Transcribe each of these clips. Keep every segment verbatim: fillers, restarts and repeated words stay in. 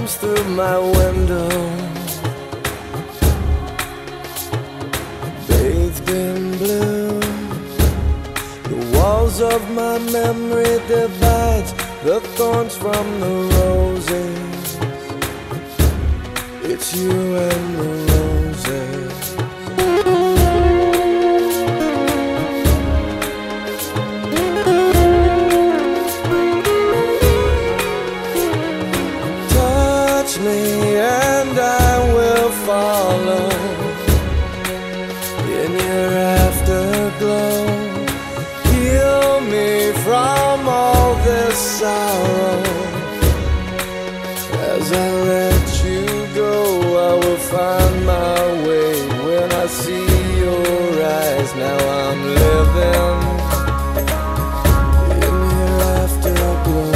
comes through my window, bathed in blue. The walls of my memory divides the thorns from the roses. It's you and the roses. Touch me and I will follow in your afterglow. Heal me from all this sorrow. As I let you go, I will find my way. When I see your eyes, now I'm living in your afterglow.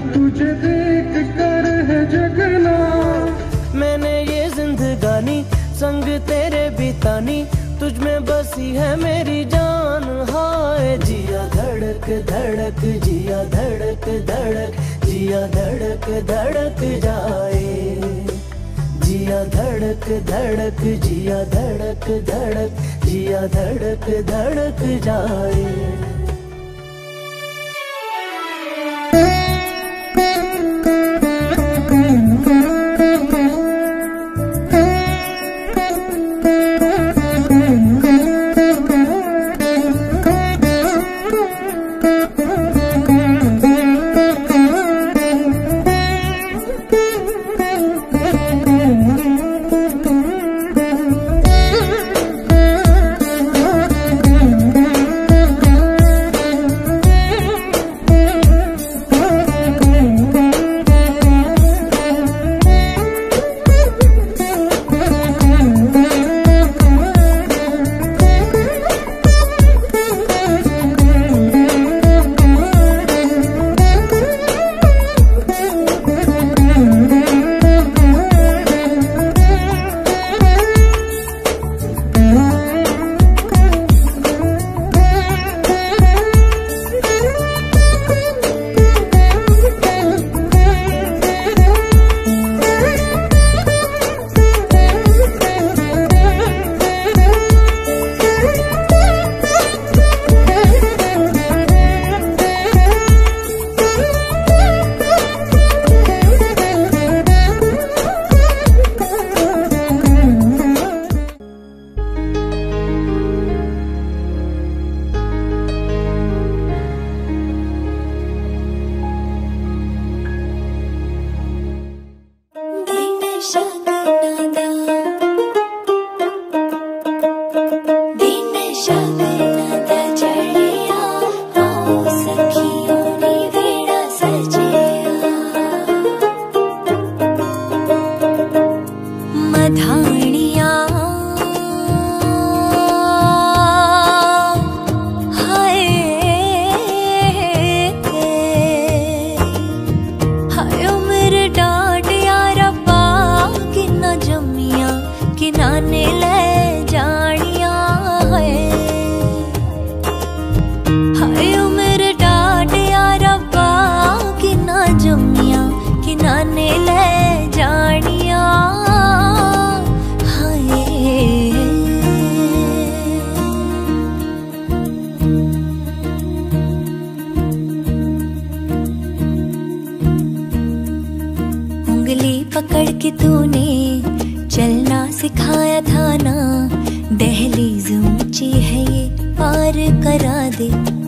तुझे देख कर है जगना। मैंने ये जिंदगानी संग तेरे बितानी, तुझ में बसी है मेरी जान। हाय जिया धड़क धड़क, जिया धड़क धड़क, जिया धड़क धड़क जाए। जिया धड़क धड़क, जिया धड़क धड़क, जिया धड़क धड़क जाए। पकड़ के तूने चलना सिखाया था ना, दहलीज ऊंची है ये पार करा दे।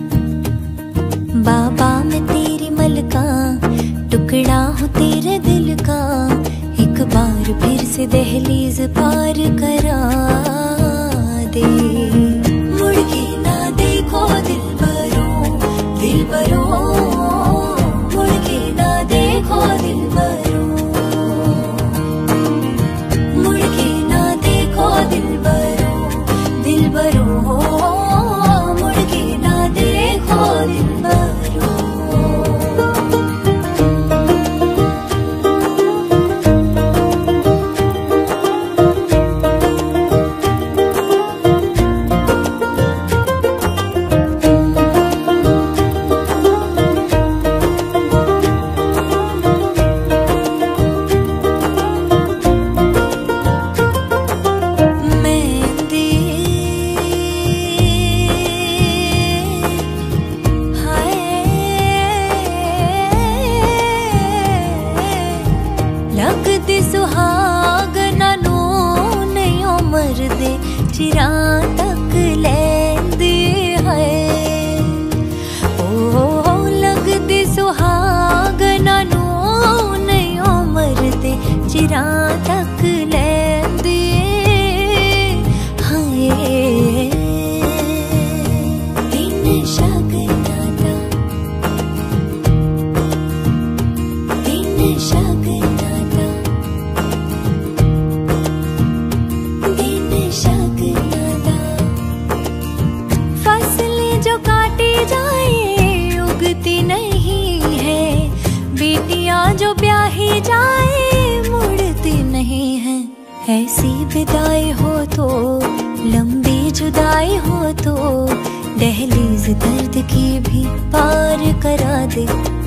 बाबा मैं तेरी मलका, टुकड़ा हूँ तेरे दिल का, एक बार फिर से दहलीज पार करा दे। मुड़ के ना देखो दिल बरो, दिल बरो, मुड़ के ना देखो दिल बरो, मुड़ के ना देखो दिल बरो, दिल बरो, मुड़ के ना देखो दिल बरो। चिरा तक लेंदी है ओ लगदी सुहागना नू नहीं मरदे, चिरा तक लेंदी है। दिन शगना दा, दिन शगना दा, दिन शगना दा। फसलें जो काटी जाए उगती नहीं है, बीच जोड़ियां जो ब्याही जाए मुड़ती नहीं है। ऐसी विदाई हो तो, लंबी जुदाई हो तो, दहलीज दर्द की भी पार करा दे।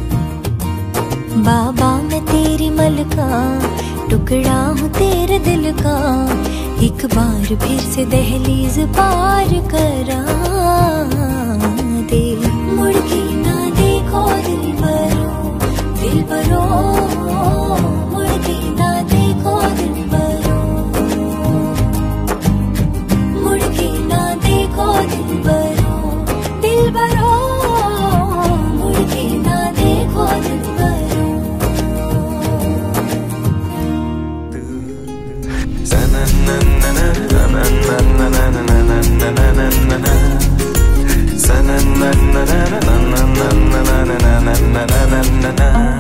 बाबा मैं तेरी मलका, टुकड़ा हूँ तेरे दिल का, एक बार फिर से दहलीज पार करा दे। मुड़ के ना देखो दिल बरो, दिल बरो, मुड़ के ना देखो दिल बरो, मुड़ के ना देखो दिल बरो, दिल बरो, मुड़ के ना देखो दिल बरो। Sa na na na na na na na na na na na na na na na.